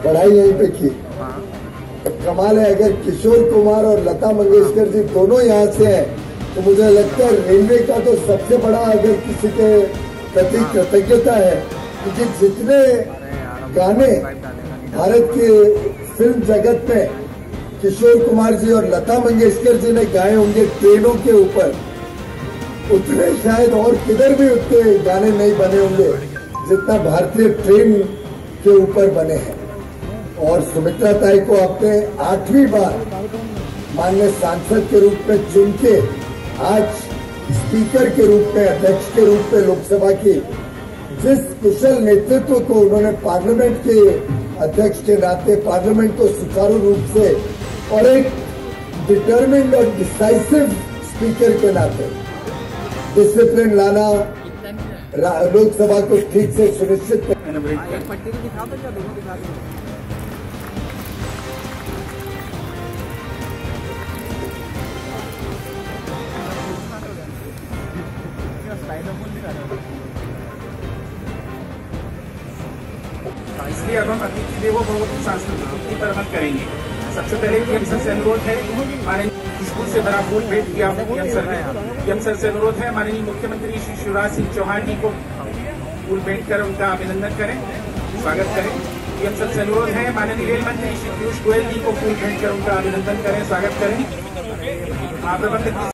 पढ़ाई यहीं पे की। कमाल है, अगर किशोर कुमार और लता मंगेशकर जी दोनों यहाँ से हैं तो मुझे लगता है रेलवे का तो सबसे बड़ा अगर किसी के प्रति कृतज्ञता है, क्योंकि जितने गाने भारत के फिल्म जगत में किशोर कुमार जी और लता मंगेशकर जी ने गाए होंगे ट्रेनों के ऊपर, उतने शायद और किधर भी उतने गाने नहीं बने होंगे जितना भारतीय ट्रेन के ऊपर बने हैं। और सुमित्रा ताई को आपने 8वीं बार माननीय सांसद के रूप में चुन के आज स्पीकर के रूप में, अध्यक्ष के रूप में लोकसभा की जिस कुशल नेतृत्व को उन्होंने पार्लियामेंट के अध्यक्ष के नाते पार्लियामेंट को सुचारू रूप से और एक डिटर्मिन्ड और डिसाइसिव स्पीकर के नाते डिसिप्लिन लाना, लोकसभा को ठीक से सुनिश्चित इसलिए अब हम अतिथि देवो भव की सांस्कृतिक उक्ति पर अमल करेंगे। सबसे पहले पीएम सर से अनुरोध है, माननीय स्कूल से बड़ा फूल भेंट किया पीएम सर ने। पीएम सर से अनुरोध है माननीय मुख्यमंत्री श्री शिवराज सिंह चौहान जी को फूल भेंट कर उनका अभिनंदन करें, स्वागत करें। पीएम सर से अनुरोध है माननीय रेल मंत्री श्री पीयूष गोयल जी को फूल भेंट कर उनका अभिनंदन करें, स्वागत करें। महाप्रबंधक